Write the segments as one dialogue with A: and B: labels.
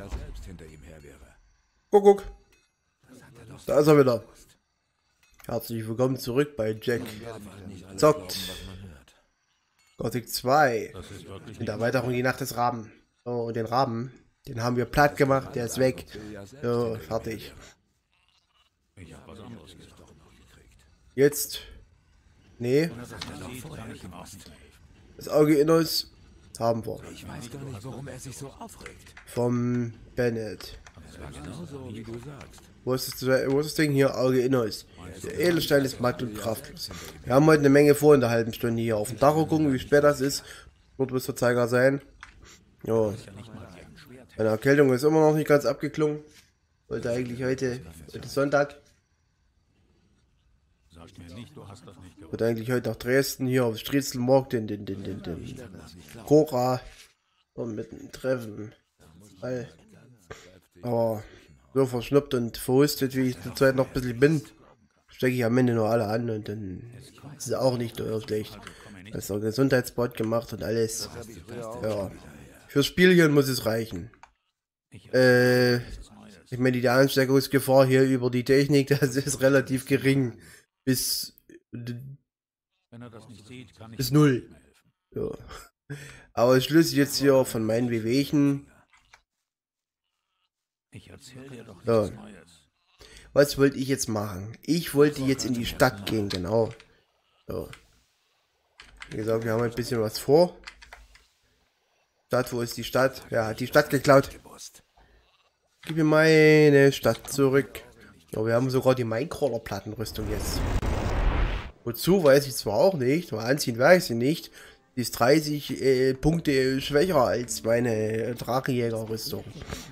A: ja selbst hinter ihm her wäre.
B: Guck. Da ist er wieder. Herzlich willkommen zurück bei Jack zockt. Gothic 2. In der Erweiterung die Nacht des Raben. Oh, und den Raben, den haben wir platt gemacht, der ist weg. So, fertig. Jetzt. Nee. Das Auge Innos haben wir.
A: Ich weiß gar nicht, warum er sich so aufregt.
B: Vom Bennett.
A: Das war genauso, wie du sagst.
B: Wo ist das Ding hier? Auge Innos. Der Edelstein ist matt und kraftlos. Wir haben heute eine Menge vor in der halben Stunde hier. Auf dem Dach gucken, wie spät das ist. Dort muss der Zeiger sein. Jo. Meine Erkältung ist immer noch nicht ganz abgeklungen. Wollte eigentlich heute ist Sonntag. Wollte eigentlich heute nach Dresden hier auf Striezelmarkt den Cora und mit einem Treffen. Aber so verschnuppt und verhustet, wie ich zurzeit noch ein bisschen bin, stecke ich am Ende nur alle an und dann ist es auch nicht so schlecht. Das ist ein Gesundheitsbad gemacht und alles. Ja. Fürs Spielchen muss es reichen. Ich meine, die Ansteckungsgefahr hier über die Technik, das ist relativ gering. Bis 0. Ja. Aber Schluss jetzt hier von meinen Wehwehchen. Ja. Was wollte ich jetzt machen? Ich wollte jetzt in die Stadt gehen, genau. So. Wie gesagt, wir haben ein bisschen was vor. Stadt, wo ist die Stadt? Wer hat die Stadt geklaut? Gib mir meine Stadt zurück. Ja, wir haben sogar die Minecrawler-Plattenrüstung jetzt. Wozu, weiß ich zwar auch nicht. Mal anziehen weiß ich sie nicht. Die ist 30 Punkte schwächer als meine Drachenjäger-Rüstung.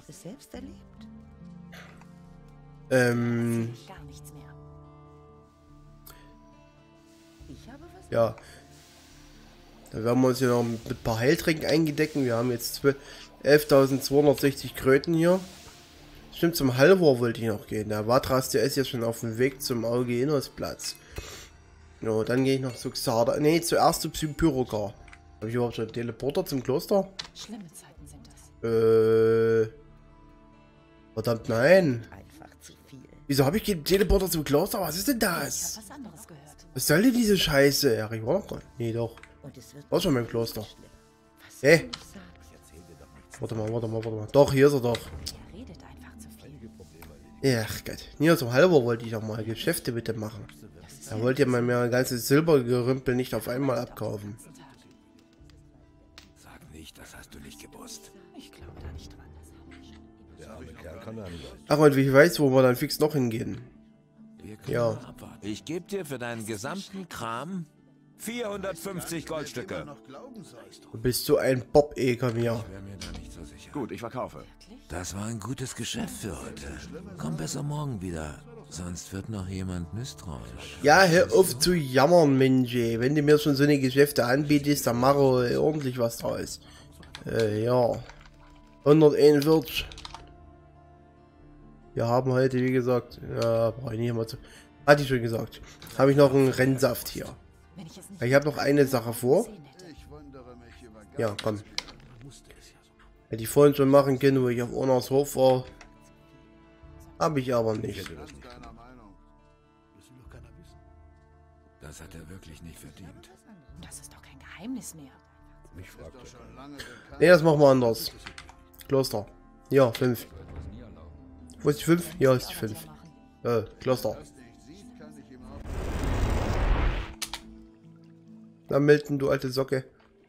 B: Ja. Da werden wir uns hier noch mit ein paar Heiltränken eingedecken. Wir haben jetzt 11.260 Kröten hier. Stimmt, zum Halvor wollte ich noch gehen. Der Vatras, der ist jetzt schon auf dem Weg zum Auge Innos Platz. Ja, dann gehe ich noch zu Xarda. Ne, zuerst zu Pyrogar. Habe ich überhaupt schon einen Teleporter zum Kloster?
C: Schlimme Zeiten sind das.
B: Verdammt, nein.
C: Einfach zu viel.
B: Wieso habe ich keinen Teleporter zum Kloster? Was ist denn
C: Ich habe
B: das?
C: was anderes gehört.
B: Was soll denn diese Scheiße? Ja, ich war noch dran. Nee, doch.
C: Und es wird
B: War schon beim Kloster.
C: schlimm. Was
B: Hä?
C: du nicht sagst.
B: Warte mal. Doch, hier ist er doch.
C: Er redet einfach zu viel.
B: Ja, Gott. Hier zum Halvor wollte ich doch mal Geschäfte bitte machen. Da wollte ja mal mir ein ganzes Silbergerümpel nicht auf einmal abkaufen.
A: Sag nicht, das hast du nicht gewusst.
C: Ich glaube da nicht dran.
B: Ach, und wie ich weiß, wo wir dann fix noch hingehen.
A: Wir können
B: Ja.
A: mal abwarten. Ich gebe dir für deinen gesamten Kram 450 Goldstücke.
B: Du bist so ein Bob-Eker mir.
A: Wäre mir da nicht so sicher.
D: Gut, ich verkaufe.
A: Das war ein gutes Geschäft für heute. Komm besser morgen wieder. Sonst wird noch jemand misstrauisch.
B: Ja, hör auf zu jammern, Mensch. Ey. Wenn du mir schon so eine Geschäfte anbietest, dann mach ordentlich was draus. Ja. 141. Wir haben heute, wie gesagt, ja, brauche ich nicht mal zu. Hatte ich schon gesagt. Habe ich noch einen Rennsaft hier.
C: Wenn ich es nicht
B: Ich habe noch eine Sache vor.
C: gesehen hätte.
B: Ja, komm. Hätte ich vorhin schon machen können, wo ich auf Onas Hof war. Habe ich aber nicht.
A: Das hat er wirklich nicht verdient.
C: Das ist doch kein Geheimnis mehr.
B: Ne, das machen wir anders. Kloster. Ja, 5. Wo ist die 5? Ja, ist die 5. Kloster. Na, Milton, du alte Socke.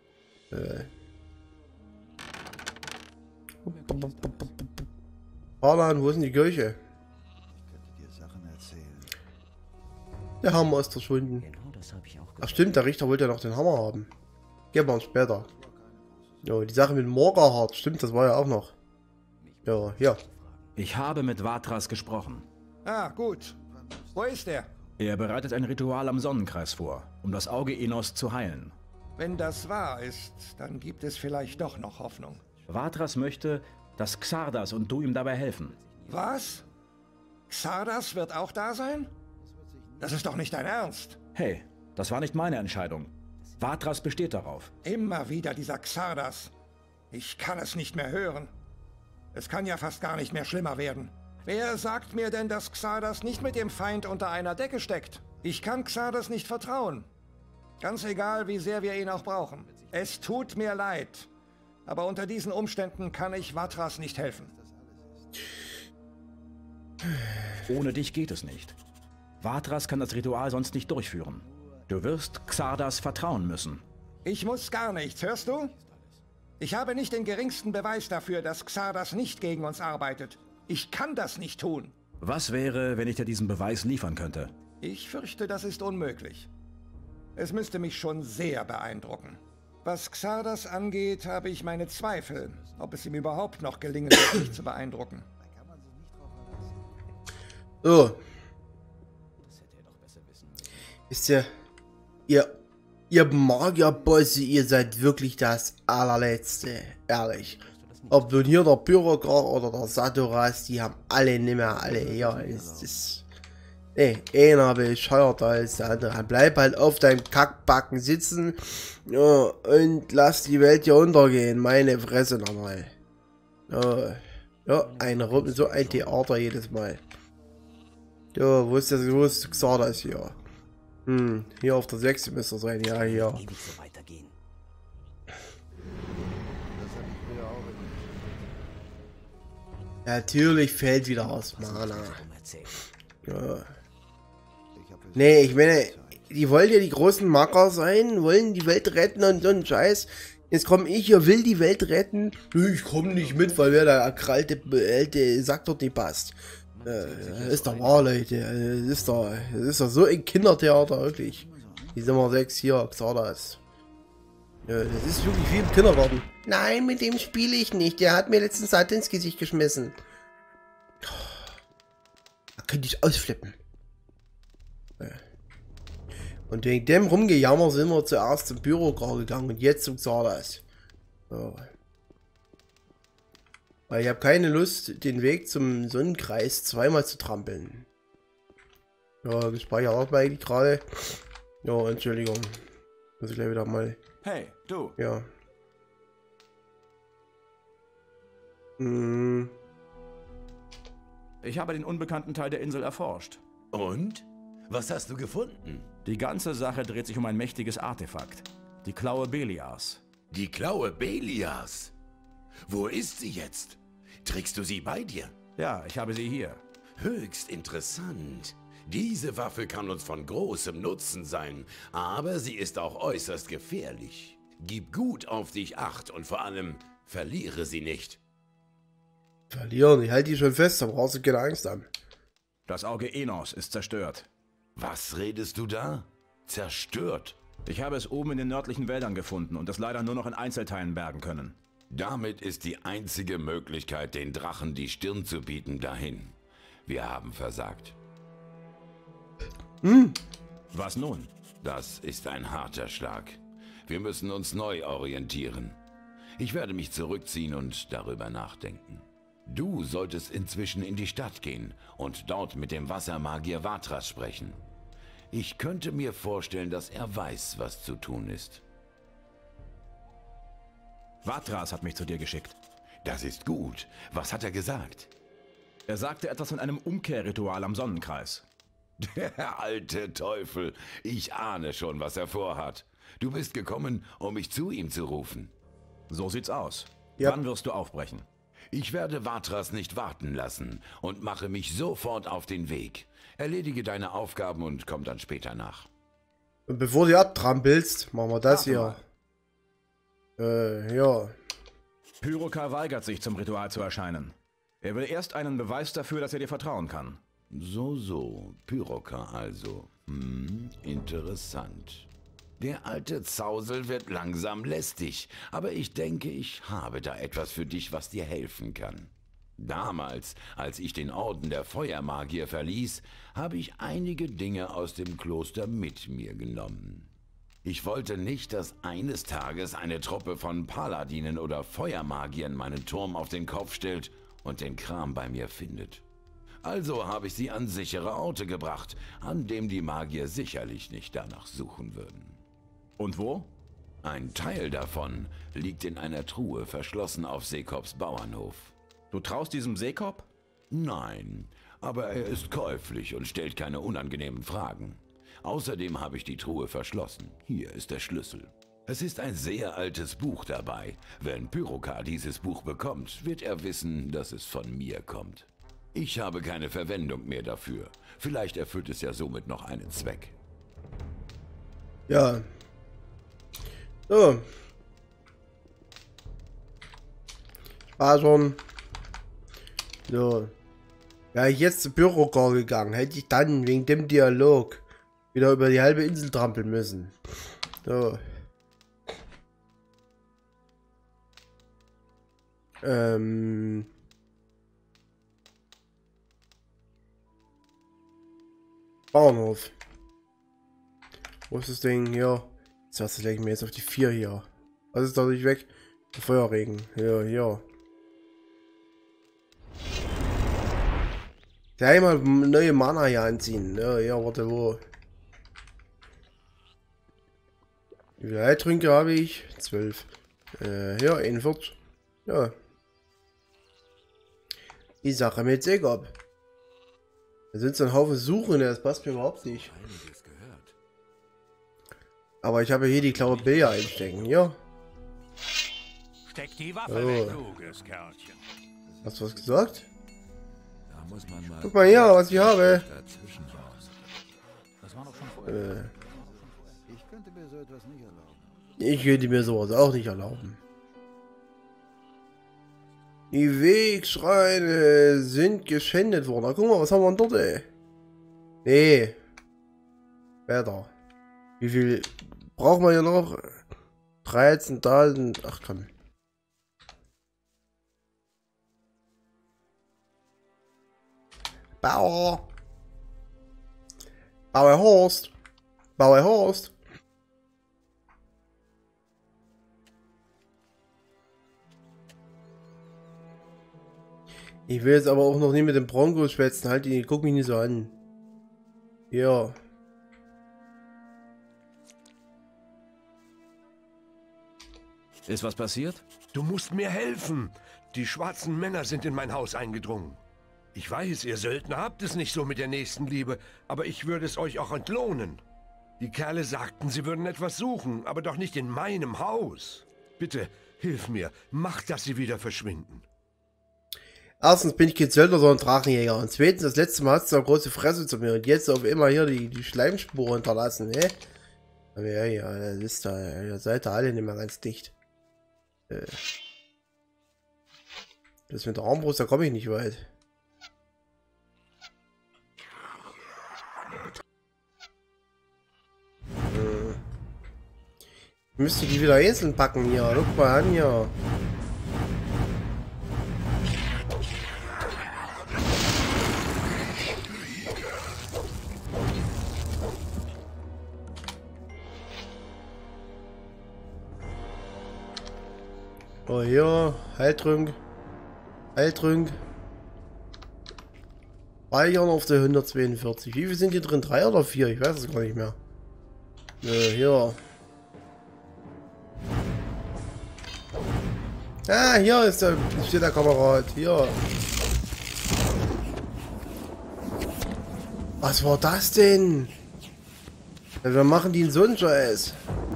B: Harlan, wo ist denn die Kirche? Der Hammer ist verschwunden.
C: Genau das habe ich auch
B: Ach stimmt, der Richter wollte ja noch den Hammer haben. Gehen wir uns später. Jo, die Sache mit Morgahart, stimmt, das war ja auch noch. Ja, ja.
E: Ich habe mit Vatras gesprochen.
F: Ah, gut. Wo ist er?
E: Er bereitet ein Ritual am Sonnenkreis vor, um das Auge Innos zu heilen.
F: Wenn das wahr ist, dann gibt es vielleicht doch noch Hoffnung.
E: Vatras möchte, dass Xardas und du ihm dabei helfen.
F: Was? Xardas wird auch da sein? Das ist doch nicht dein Ernst.
E: Hey, das war nicht meine Entscheidung. Vatras besteht darauf.
F: Immer wieder dieser Xardas. Ich kann es nicht mehr hören. Es kann ja fast gar nicht mehr schlimmer werden. Wer sagt mir denn, dass Xardas nicht mit dem Feind unter einer Decke steckt? Ich kann Xardas nicht vertrauen. Ganz egal, wie sehr wir ihn auch brauchen. Es tut mir leid. Aber unter diesen Umständen kann ich Vatras nicht helfen.
E: Ohne dich geht es nicht. Vatras kann das Ritual sonst nicht durchführen. Du wirst Xardas vertrauen müssen.
F: Ich muss gar nichts, hörst du? Ich habe nicht den geringsten Beweis dafür, dass Xardas nicht gegen uns arbeitet. Ich kann das nicht tun.
E: Was wäre, wenn ich dir diesen Beweis liefern könnte?
F: Ich fürchte, das ist unmöglich. Es müsste mich schon sehr beeindrucken. Was Xardas angeht, habe ich meine Zweifel, ob es ihm überhaupt noch gelingen wird, mich zu beeindrucken.
B: So. Ist ja... Ihr Magierbosse, ihr seid wirklich das allerletzte. Ehrlich. Ob nun hier der Bürokrat oder der Satoras, die haben alle nimmer alle. Ja, ist... Nee, einer bescheuerter als der andere. Bleib halt auf deinem Kackbacken sitzen, ja, und lass die Welt hier untergehen. Meine Fresse nochmal. Ja, ja, so ein Theater jedes Mal. Ja, wo ist Xardas hier? Hier auf der 6 müsste er sein, ja, hier. Natürlich fällt wieder aus Mana. Ja. Nee, ich meine, die wollen ja die großen Macker sein, wollen die Welt retten und so ein Scheiß. Jetzt komme ich hier, will die Welt retten. Ich komme nicht mit, weil wer der krallte alte Sack dort nicht passt. Ist doch wahr, Leute. Das ist doch so ein Kindertheater, wirklich. Die Nummer 6 hier, Xardas. Ja, das ist wirklich wie im Kindergarten. Nein, mit dem spiele ich nicht. Der hat mir letztens Sand ins Gesicht geschmissen. Da könnte ich ausflippen. Und wegen dem Rumgejammer sind wir zuerst zum Bürokrat gegangen und jetzt zum Xardas. So. Weil ich habe keine Lust, den Weg zum Sonnenkreis zweimal zu trampeln. Ja, gespeichert auch mal eigentlich gerade. Ja, Entschuldigung. Muss ich gleich wieder mal.
E: Hey, du.
B: Ja.
E: Ich habe den unbekannten Teil der Insel erforscht.
A: Und? Was hast du gefunden?
E: Die ganze Sache dreht sich um ein mächtiges Artefakt. Die Klaue Beliars.
A: Die Klaue Beliars? Wo ist sie jetzt? Trägst du sie bei dir?
E: Ja, ich habe sie hier.
A: Höchst interessant. Diese Waffe kann uns von großem Nutzen sein, aber sie ist auch äußerst gefährlich. Gib gut auf dich Acht und vor allem verliere sie nicht.
B: Verlieren, ich halte die schon fest, da brauchst du keine Angst haben.
E: Das Auge Enos ist zerstört.
A: Was redest du da? Zerstört?
E: Ich habe es oben in den nördlichen Wäldern gefunden und es leider nur noch in Einzelteilen bergen können.
A: Damit ist die einzige Möglichkeit, den Drachen die Stirn zu bieten, dahin. Wir haben versagt.
E: Was nun?
A: Das ist ein harter Schlag. Wir müssen uns neu orientieren. Ich werde mich zurückziehen und darüber nachdenken. Du solltest inzwischen in die Stadt gehen und dort mit dem Wassermagier Vatras sprechen. Ich könnte mir vorstellen, dass er weiß, was zu tun ist.
E: Vatras hat mich zu dir geschickt.
A: Das ist gut. Was hat er gesagt?
E: Er sagte etwas von einem Umkehrritual am Sonnenkreis.
A: Der alte Teufel. Ich ahne schon, was er vorhat. Du bist gekommen, um mich zu ihm zu rufen.
E: So sieht's aus.
B: Ja.
E: Wann wirst du aufbrechen?
A: Ich werde Vatras nicht warten lassen und mache mich sofort auf den Weg. Erledige deine Aufgaben und komm dann später nach.
B: Und bevor du abtrampelst, machen wir das hier. Ja.
E: Pyrokar weigert sich, zum Ritual zu erscheinen. Er will erst einen Beweis dafür, dass er dir vertrauen kann.
A: So, Pyrokar also. Interessant. Der alte Zausel wird langsam lästig, aber ich denke, ich habe da etwas für dich, was dir helfen kann. Damals, als ich den Orden der Feuermagier verließ, habe ich einige Dinge aus dem Kloster mit mir genommen. Ich wollte nicht, dass eines Tages eine Truppe von Paladinen oder Feuermagiern meinen Turm auf den Kopf stellt und den Kram bei mir findet. Also habe ich sie an sichere Orte gebracht, an dem die Magier sicherlich nicht danach suchen würden.
E: Und wo?
A: Ein Teil davon liegt in einer Truhe verschlossen auf Sekops Bauernhof.
E: Du traust diesem Seekop?
A: Nein, aber er ist käuflich und stellt keine unangenehmen Fragen. Außerdem habe ich die Truhe verschlossen. Hier ist der Schlüssel. Es ist ein sehr altes Buch dabei. Wenn Pyrokar dieses Buch bekommt, wird er wissen, dass es von mir kommt. Ich habe keine Verwendung mehr dafür. Vielleicht erfüllt es ja somit noch einen Zweck.
B: Ja. So. War schon. So. Wäre ich jetzt zu Pyrokar gegangen, hätte ich dann wegen dem Dialog wieder über die halbe Insel trampeln müssen. So. Bauernhof. Wo ist das Ding? Hier. Das lege ich mir jetzt auf die 4 hier. Was ist dadurch weg? Der Feuerregen. Ja, ja. Gleich mal neue Mana hier anziehen. Ja, ja, warte, wo? Wie viele Heiltränke habe ich? 12. Ja, 41. Ja. Die Sache mit Seekop. Da sind so ein Haufen Suchen, das passt mir überhaupt nicht. Aber ich habe hier die klaue Bilder einstecken, ja.
C: Steck die Waffe weg, kluges Kerlchen.
B: Hast du was gesagt?
C: Da muss man mal
B: Guck mal hier, was ich habe.
C: Das war doch schon vorher.
D: Ich könnte mir so etwas nicht erlauben.
B: Ich könnte mir sowas auch nicht erlauben. Die Wegschreine sind geschändet worden. Na, guck mal, was haben wir denn dort, ey? Nee. Später. Wie viel brauchen wir hier noch? 13.000. Ach komm. Bauer. Bauer Horst. Bauer Horst. Ich will jetzt aber auch noch nicht mit dem Bronco schwätzen. Halt, guck mich nicht so an. Ja.
E: Ist was passiert?
G: Du musst mir helfen. Die schwarzen Männer sind in mein Haus eingedrungen. Ich weiß, ihr Söldner habt es nicht so mit der Nächstenliebe, aber ich würde es euch auch entlohnen. Die Kerle sagten, sie würden etwas suchen, aber doch nicht in meinem Haus. Bitte, hilf mir. Mach, dass sie wieder verschwinden.
B: Erstens bin ich kein Söldner, sondern Drachenjäger. Und zweitens, das letzte Mal hast du eine große Fresse zu mir. Und jetzt auf immer hier die Schleimspur hinterlassen, ne? Aber ja, das ist da. Ihr seid da alle nicht mehr ganz dicht. Das mit der Armbrust, da komme ich nicht weit. Ich müsste die wieder einzeln packen hier. Guck mal an hier. Oh, hier, Heiltrunk. Heiltrunk. Speichern auf der 142. Wie viel sind hier drin? 3 oder 4? Ich weiß es gar nicht mehr. Hier. Ah, hier steht der Kamerad. Hier. Was war das denn? Ja, wir machen die in so einen Scheiß.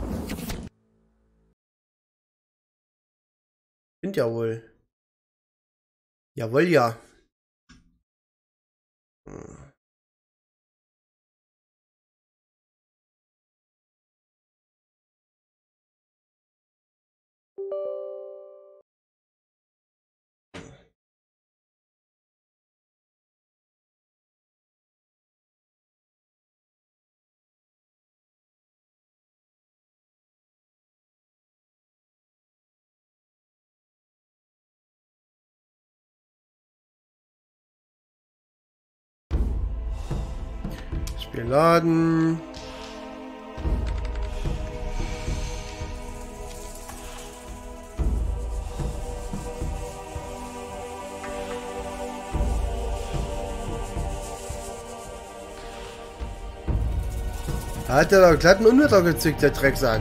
B: Sind ja wohl. Jawohl, ja. Spiel laden. Hat er da glatt einen Unwetter gezückt, der Drecksack.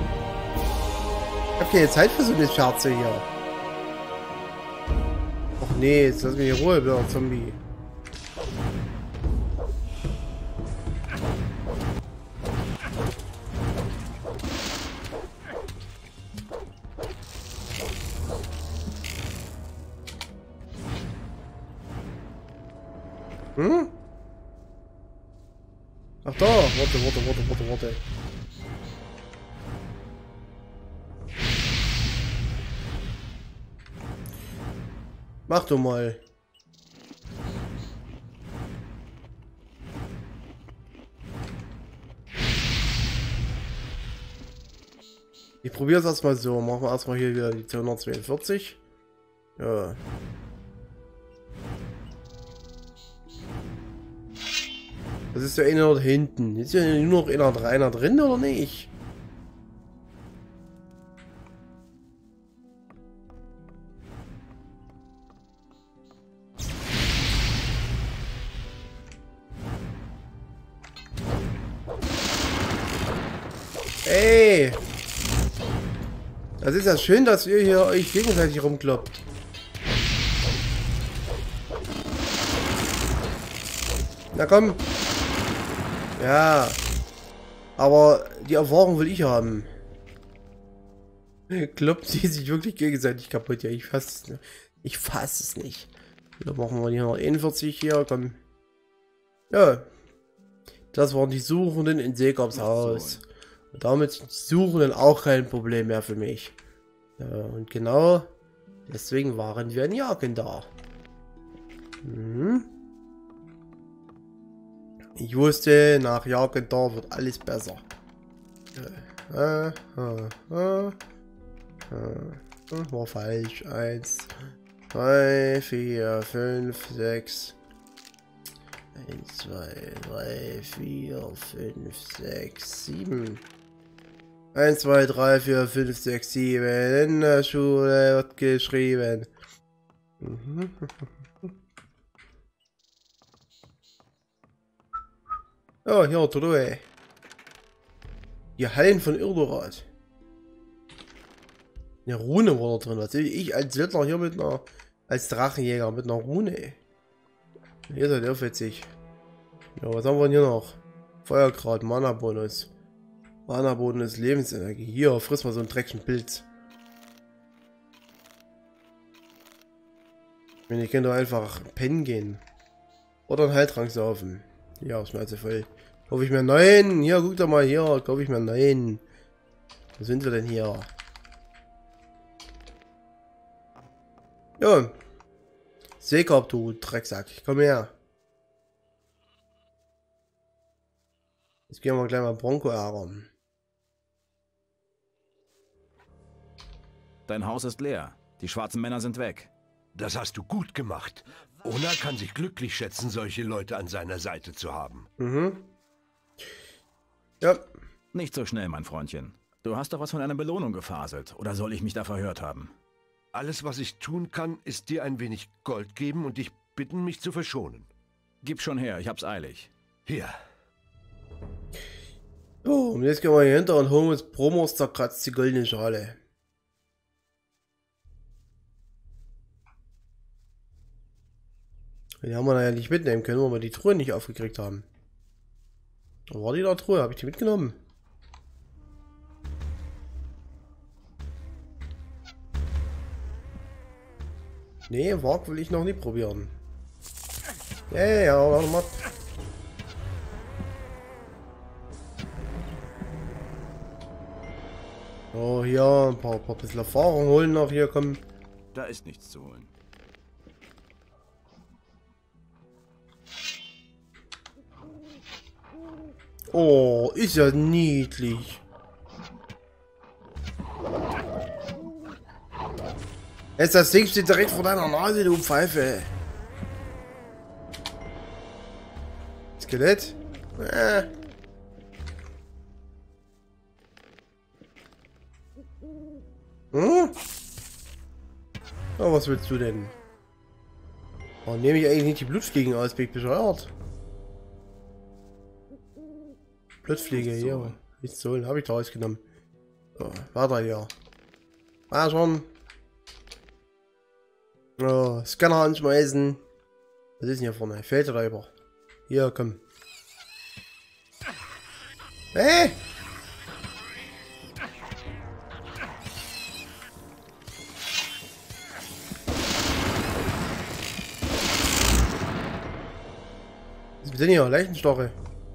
B: Ich hab keine Zeit für so eine Scherze hier. Och Nee, jetzt lass mich in Ruhe, blöder Zombie. Hm? Ach da, warte. Mach du mal. Ich probiere es erstmal so. Machen wir erstmal hier wieder die 242. Ja. Das ist ja einer dort hinten. Ist ja nur noch einer drin oder nicht? Ey! Das ist ja schön, dass ihr hier euch gegenseitig rumkloppt. Na komm. Ja. Aber die Erfahrung will ich haben. Kloppt sie sich wirklich gegenseitig kaputt. Ja, ich fasse es nicht. Da machen wir hier noch 41 hier. Komm. Ja. Das waren die Suchenden in Seekorbs Haus. Und damit sind die Suchenden auch kein Problem mehr für mich. Ja, und genau deswegen waren wir in Jagen da. Ich wusste, nach Jagen da wird alles besser. War falsch. 1, 3, 4, 5, 6. 1, 2, 3, 4, 5, 6, 7. 1, 2, 3, 4, 5, 6, 7. In der Schule wird geschrieben. Oh, hier, Truhe. Die Hallen von Irdorat. Eine Rune war da drin. Was sehe ich als Wittler hier mit einer, als Drachenjäger mit einer Rune? Hier seid ihr fetzig. Ja, was haben wir denn hier noch? Feuergrad, Mana-Bonus. Mana-Bonus, Lebensenergie. Hier, friss mal so einen dreckigen Pilz. Wenn ihr könnt doch einfach pennen gehen. Oder einen Heiltrank saufen. Ja, Schnauze voll. Kaufe ich mir 9. Hier, guck doch mal hier. Kaufe ich mir 9. Wo sind wir denn hier? Ja. Seekorb, du Drecksack. Komm her. Jetzt gehen wir gleich mal Bronco ärgern.
E: Dein Haus ist leer. Die schwarzen Männer sind weg.
G: Das hast du gut gemacht. Ona kann sich glücklich schätzen, solche Leute an seiner Seite zu haben.
B: Ja.
E: Nicht so schnell, mein Freundchen. Du hast doch was von einer Belohnung gefaselt. Oder soll ich mich da verhört haben?
G: Alles, was ich tun kann, ist dir ein wenig Gold geben und dich bitten, mich zu verschonen.
E: Gib schon her, ich hab's eilig.
G: Hier.
B: So, und jetzt gehen wir hier hinter und holen uns Promos zerkratzt die goldene Schale. Die haben wir ja nicht mitnehmen können, weil wir die Truhe nicht aufgekriegt haben. Wo war die da Truhe? Habe ich die mitgenommen? Nee, Wag will ich noch nicht probieren. Ja, warte mal. Oh, hier ein paar bisschen Erfahrung holen noch. Hier, komm.
E: Da ist nichts zu holen.
B: Oh, ist ja niedlich. Jetzt das Ding steht direkt vor deiner Nase, du Pfeife. Skelett? Hm? Oh, was willst du denn? Oh, nehme ich eigentlich nicht die Blutfliegen aus, bin ich bescheuert? Blutfliege hier. Nichts zu holen, habe ich da rausgenommen. So, weiter hier. Ah, schon. Oh, Scanner anschmeißen. Was ist denn hier vorne? Feldräuber. Hier, komm. Hey! Was ist denn hier? Leichenstoche.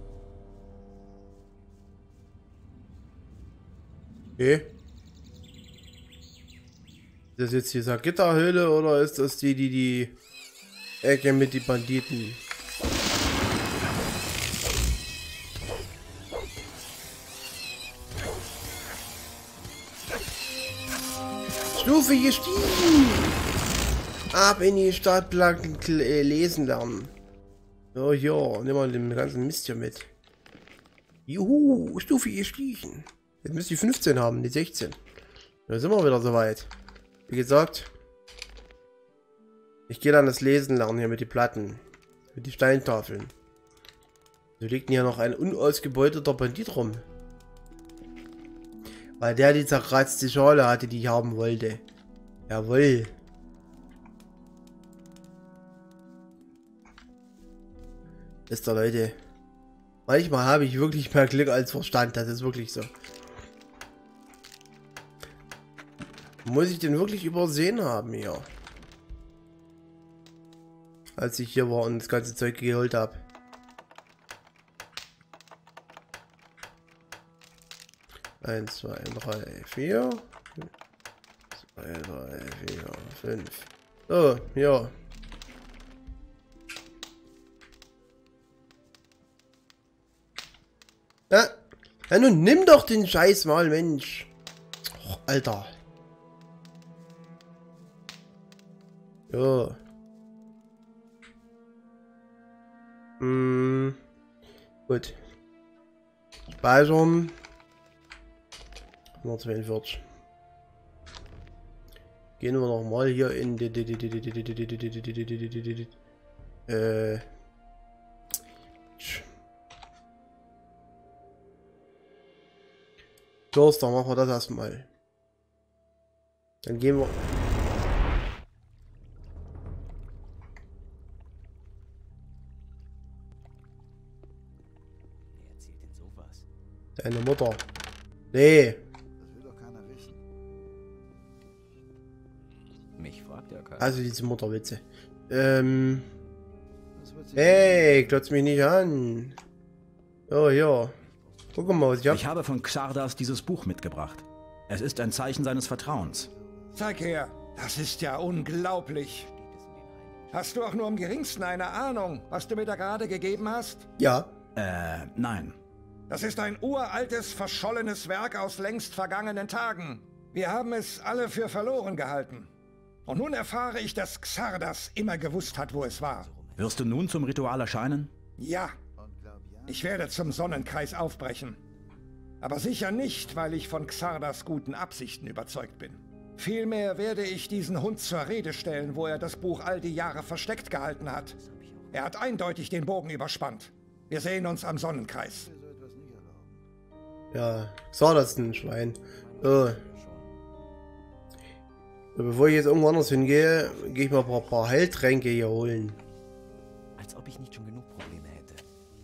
B: Okay. Ist das jetzt hier Gitterhöhle oder ist das die Ecke mit den Banditen? Stufe gestiegen! Ab in die Stadtplanken lesen lernen. So, hier, nehmen wir den ganzen Mist hier mit. Juhu, Stufe gestiegen. Jetzt müsste ich 15 haben, die 16. Da sind wir wieder soweit. Wie gesagt, ich gehe dann das Lesen lernen hier mit den Platten. Mit den Steintafeln. So liegt hier noch ein unausgebeuteter Bandit rum. Weil der die zerkratzte Schale hatte, die ich haben wollte. Jawohl. Ist der Leute. Manchmal habe ich wirklich mehr Glück als Verstand. Das ist wirklich so. Muss ich den wirklich übersehen haben hier? Als ich hier war und das ganze Zeug geholt habe. Eins, zwei, drei, vier. 2, 3, 4, 5. So, ja. Ja, nun nimm doch den Scheiß mal, Mensch. Och, Alter. Ja. Gut. Speichern. 142. Gehen wir noch mal hier in die Kloster, machen wir das erstmal. Dann gehen wir.
C: Wer erzählt denn sowas?
B: Deine Mutter. Nee.
D: Das will doch keiner wissen.
C: Mich fragt ja keiner.
B: Also diese Mutterwitze.
D: Das wird sich
B: Hey, klotz mich nicht an. Oh ja. Guck mal, was ich hab.
E: Ich habe von Xardas dieses Buch mitgebracht. Es ist ein Zeichen seines Vertrauens.
F: Zeig her. Das ist ja unglaublich. Hast du auch nur im geringsten eine Ahnung, was du mir da gerade gegeben hast?
B: Ja.
E: Nein.
F: Das ist ein uraltes, verschollenes Werk aus längst vergangenen Tagen. Wir haben es alle für verloren gehalten. Und nun erfahre ich, dass Xardas immer gewusst hat, wo es war.
E: Wirst du nun zum Ritual erscheinen?
F: Ja, ich werde zum Sonnenkreis aufbrechen. Aber sicher nicht, weil ich von Xardas guten Absichten überzeugt bin. Vielmehr werde ich diesen Hund zur Rede stellen, wo er das Buch all die Jahre versteckt gehalten hat. Er hat eindeutig den Bogen überspannt. Wir sehen uns am Sonnenkreis.
B: Ja. So, das ist ein Schwein. So, bevor ich jetzt irgendwo anders hingehe, gehe ich mal ein paar Heiltränke hier holen.
C: Als ob ich nicht schon genug Probleme hätte.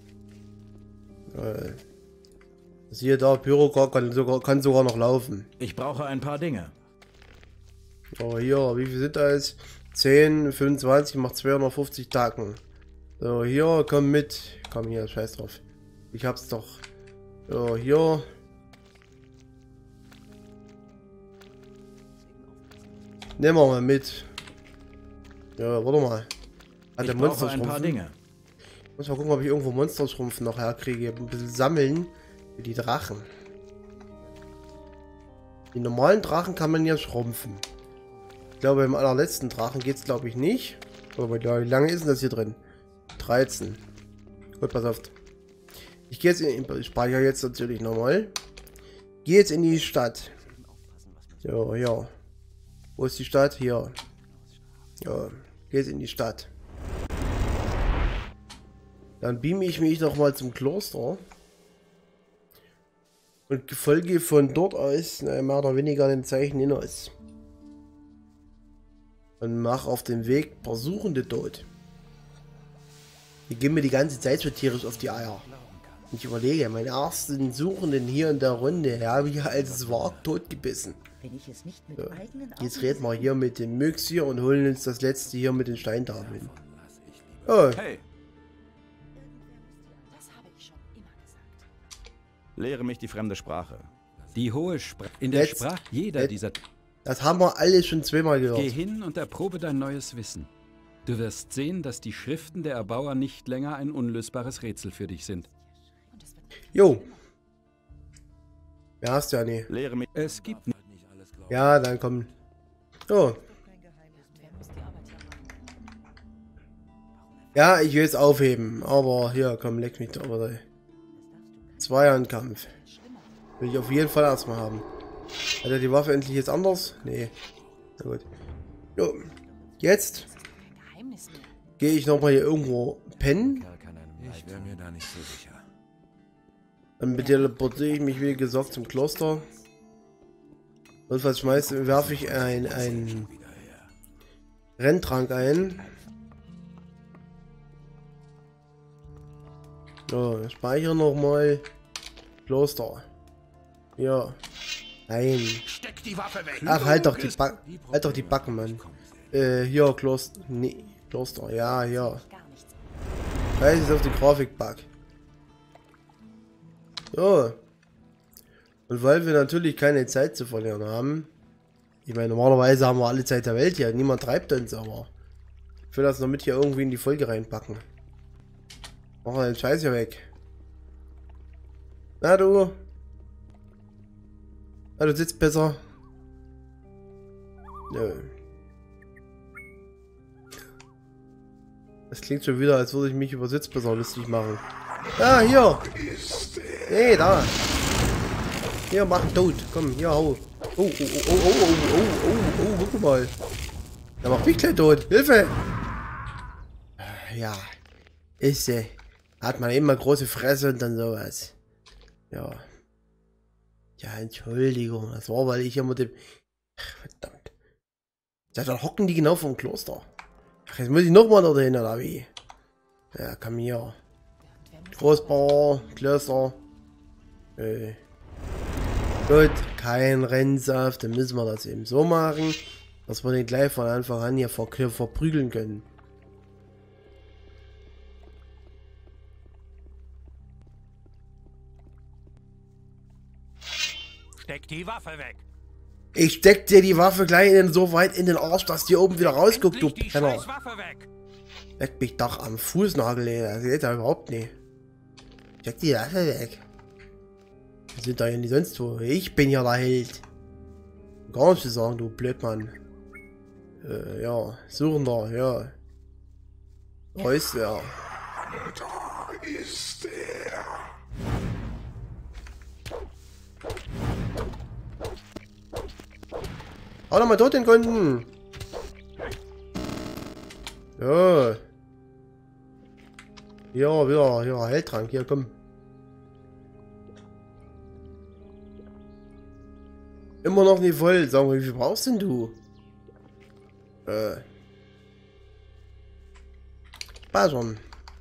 B: Siehe da, Pyrokar kann sogar noch laufen.
E: Ich brauche ein paar Dinge.
B: Oh, hier, wie viel sind das? 10, 25 macht 250 Tacken. So, hier, komm mit. Komm hier, scheiß drauf. Ich hab's doch. So, hier. Nehmen wir mal mit. Ja, warte mal. Hat
E: Ich
B: der
E: brauche ein paar
B: Monsterschrumpfen?
E: Dinge.
B: Muss mal gucken, ob ich irgendwo Monsterschrumpfen noch herkriege. Ein bisschen sammeln. Für die Drachen. Die normalen Drachen kann man ja schrumpfen. Ich glaube, im allerletzten Drachen geht es, glaube ich, nicht. Aber wie lange ist denn das hier drin? 13. Gut, pass auf. Ich gehe jetzt ich speichere jetzt natürlich nochmal. Gehe jetzt in die Stadt. Ja, ja. Wo ist die Stadt? Hier. Ja, gehe jetzt in die Stadt. Dann beame ich mich noch mal zum Kloster. Und folge von dort aus mehr oder weniger dem Zeichen hinaus. Und mach auf dem Weg ein paar Suchende tot. Die gehen mir die ganze Zeit so tierisch auf die Eier. Ich überlege, meinen ersten Suchenden hier in der Runde habe ich als es war tot gebissen.
H: Wenn ich es nicht mit
B: So.
H: eigenen
B: Jetzt
H: Augen
B: reden wir hier mit den Möks hier und holen uns das letzte hier mit den Steintafeln. Oh,
E: Hey,
H: Das habe ich schon immer gesagt.
E: lehre mich die fremde Sprache.
I: Die hohe Sprache. In der
B: Jetzt-
I: Sprache jeder
B: jetzt-
I: dieser.
B: das haben wir alle schon zweimal
I: Geh
B: gehört.
I: hin und erprobe dein neues Wissen. Du wirst sehen, dass die Schriften der Erbauer nicht länger ein unlösbares Rätsel für dich sind.
H: Und es wird
B: Jo. Ja, hast ja nie.
E: Lehre mich.
I: Es gibt
B: Ja, dann komm. Oh.
H: Wer muss die Arbeit hier machen?
B: Ja, ich will es aufheben. Aber hier, komm, leck mich doch wieder. Zweihandkampf. Will ich auf jeden Fall erstmal haben. Hat er die Waffe endlich jetzt anders? Nee. Na gut. Jo. Jetzt
H: Kein Geheimnis mehr.
B: gehe ich nochmal hier irgendwo pennen.
C: Ich wäre mir da nicht so sicher.
B: Dann teleportiere ich mich wie gesagt zum Kloster. Und was werfe ich ein Renntrank ein. So, speichere nochmal. Kloster. Ja. Nein.
G: Steck die Waffe weg!
B: Ach, halt doch die Backen, Mann. Hier, Kloster. Nee, Kloster. Ja, ja.
H: Gar nichts.
B: Da ist es auf die Grafikbug. So. Und weil wir natürlich keine Zeit zu verlieren haben. Ich meine, normalerweise haben wir alle Zeit der Welt hier. Niemand treibt uns, aber ich will das noch mit hier irgendwie in die Folge reinpacken. Machen wir den Scheiß hier weg. Na du. Na, du sitzt besser. Nö. Das klingt schon wieder, als würde ich mich über Sitzbesser lustig machen. Ah, hier. Nee, da. Hier, mach ihn tot. Komm, hier, hau. Oh, guck mal. Der macht mich gleich tot. Hilfe! Ja. Ist hat man immer große Fresse und dann sowas. Ja. Ja, Entschuldigung. Das war, weil ich ja mit dem... Ach, verdammt. Ja, dann hocken die genau vom Kloster. Ach, jetzt muss ich nochmal dorthin, oder wie? Ja, komm hier. Großbauer, Kloster. Gut, kein Rennsaft. Dann müssen wir das eben so machen, dass wir den gleich von Anfang an hier verprügeln können.
G: Steck die Waffe weg!
B: Ich steck dir die Waffe gleich so weit in den Arsch, dass die oben wieder rausguckt, du
G: Endlich die
B: Penner.
G: Scheißwaffe weg!
B: Leck mich doch am Fußnagel, ey. Das geht ja überhaupt nicht. Steck die Waffe weg. Wir sind da ja nicht sonst wo. Ich bin ja der Held. Gar nicht zu sagen, du Blödmann. Ja. Suchender, ja. Da ist er. Hau doch mal tot den Kunden. Ja. Ja, wieder, ja, Heldtrank, hier, komm. Immer noch nicht voll. Sag mal, wie viel brauchst denn du? War schon.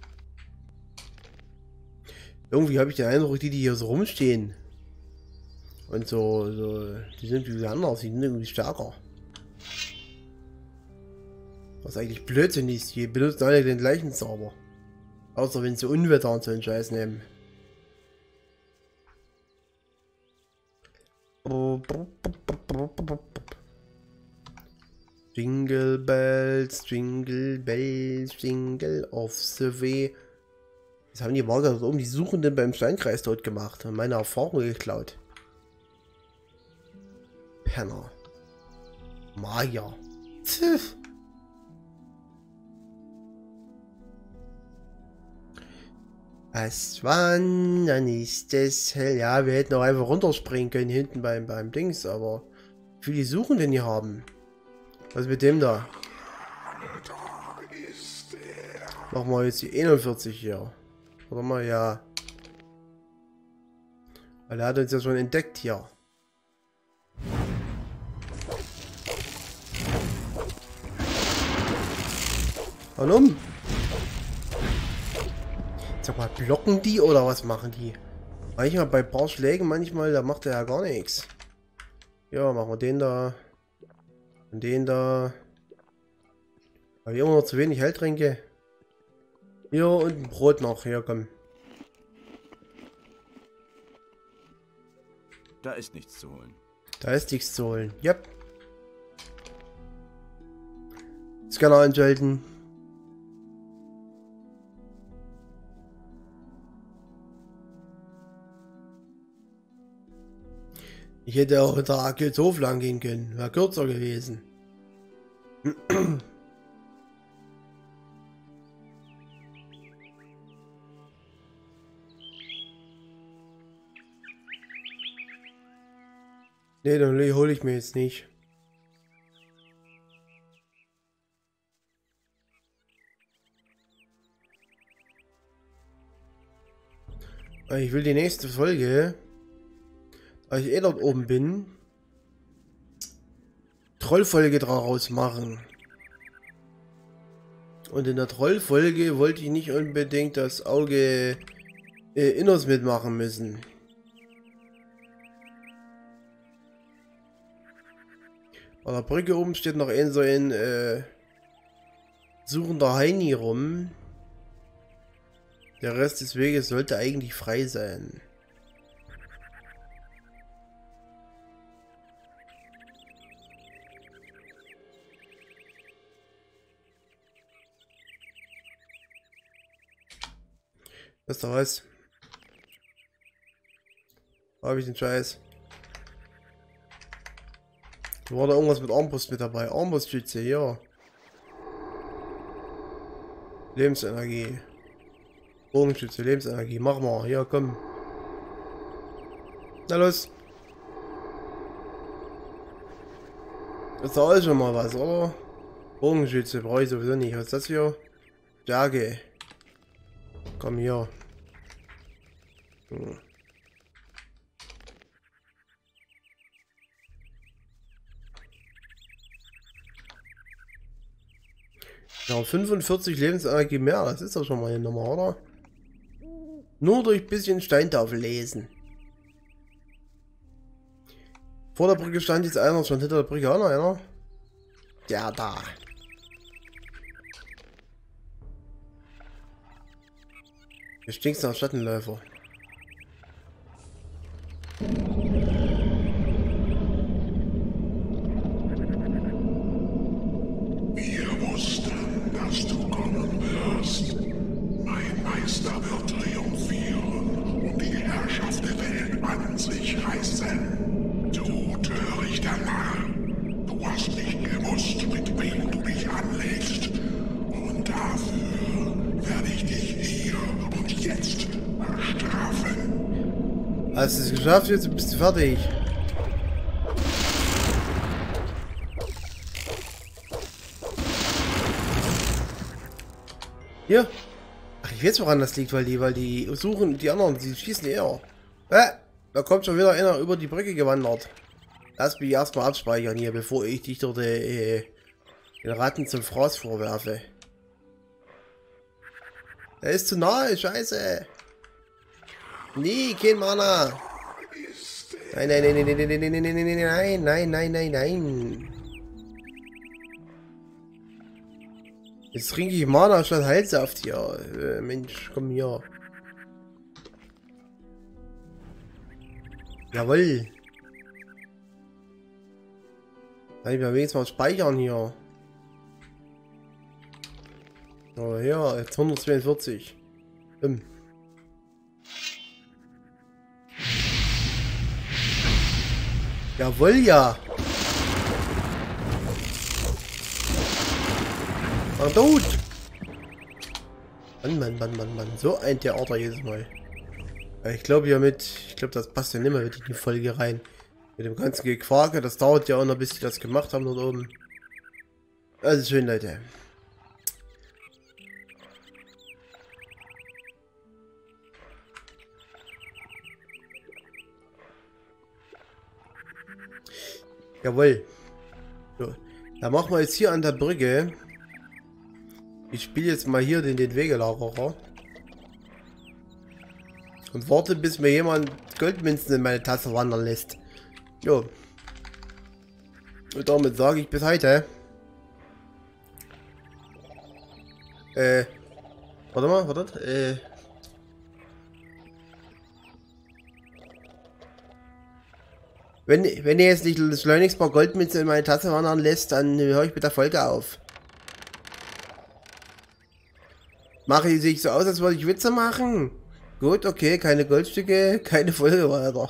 B: Irgendwie habe ich den Eindruck, die hier so rumstehen. Und so, die sind irgendwie anders, die sind irgendwie stärker. Was eigentlich Blödsinn ist, die benutzen alle den gleichen Zauber. Außer wenn sie Unwetter und so einen Scheiß nehmen. Jingle bells, jingle bells, jingle of the way. Das haben die Magier dort oben die Suchenden beim Steinkreis dort gemacht und meine Erfahrung geklaut. Penner. Magier. Pfiff. Was wandern ist es hell. Ja, wir hätten auch einfach runterspringen können hinten beim Dings, aber wie viele Suchenden hier haben. Was ist mit dem da? Machen wir jetzt die 41 hier. Oder mal, ja. Weil er hat uns ja schon entdeckt hier. Warum? Sag mal, blocken die oder was machen die? Manchmal bei ein paar Schlägen, manchmal, da macht er ja gar nichts. Ja, machen wir den da. Und den da. Habe ich immer noch zu wenig Heiltränke. Hier und ein Brot noch. Hier, komm.
E: Da ist nichts zu holen.
B: Da ist nichts zu holen. Yep. Scanner einschalten. Ich hätte auch mit der Akels Hof lang gehen können. Wäre kürzer gewesen. Nee, dann hole ich mir jetzt nicht. Ich will die nächste Folge, als ich dort oben bin, Trollfolge daraus machen. Und in der Trollfolge wollte ich nicht unbedingt das Auge Inners mitmachen müssen. An der Brücke oben steht noch so ein suchender Heini rum. Der Rest des Weges sollte eigentlich frei sein. Was ist da was? Habe ich den Scheiß? War da irgendwas mit Armbrust mit dabei? Armbrustschütze, ja. Lebensenergie. Bogenschütze, Lebensenergie. Mach mal. Ja, komm. Na los. Das ist alles schon mal was, oder? Bogenschütze brauche ich sowieso nicht. Was ist das hier? Stärke. Komm hier. Hm. Ja, 45 Lebensenergie mehr, das ist doch schon mal eine Nummer, oder? Nur durch ein bisschen Steintafel lesen. Vor der Brücke stand jetzt einer, schon hinter der Brücke auch noch einer. Ja, da. Hier stinkt's nach Schattenläufer. Hast du es geschafft, jetzt bist du fertig. Hier. Ach, ich weiß, woran das liegt, weil die suchen, die anderen, die schießen eher. Da kommt schon wieder einer über die Brücke gewandert. Lass mich erstmal abspeichern hier, bevor ich dich durch den Ratten zum Fraß vorwerfe. Er ist zu nahe, scheiße. Nee, kein Mana. Nein, nein, nein, nein, nein, nein, nein, nein, nein, nein, nein, nein. Jetzt trinke ich Mana statt Heilsaft hier. Mensch, komm hier. Jawohl. Kann ich mir wenigstens mal speichern hier. Oh ja, jetzt 142. Jawohl, ja. War tot. Mann. So ein Theater jedes Mal. Ich glaube das passt ja nicht mehr in die Folge rein. Mit dem ganzen Gequake, das dauert ja auch noch, bis die das gemacht haben dort oben. Also schön, Leute. Jawohl. So. Da machen wir jetzt hier an der Brücke Ich spiele jetzt mal hier den Wegelagerer. Und warte, bis mir jemand Goldmünzen in meine Tasse wandern lässt. Jo. Und damit sage ich bis heute. Warte mal, warte. Wenn ihr jetzt nicht schleunigst mal Goldmünzen in meine Tasse wandern lässt, dann höre ich mit der Folge auf. Mache ich sich so aus, als würde ich Witze machen? Gut, okay, keine Goldstücke, keine Folge weiter.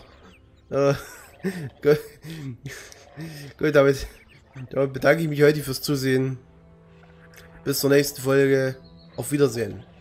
B: Gut, damit bedanke ich mich heute fürs Zusehen. Bis zur nächsten Folge. Auf Wiedersehen.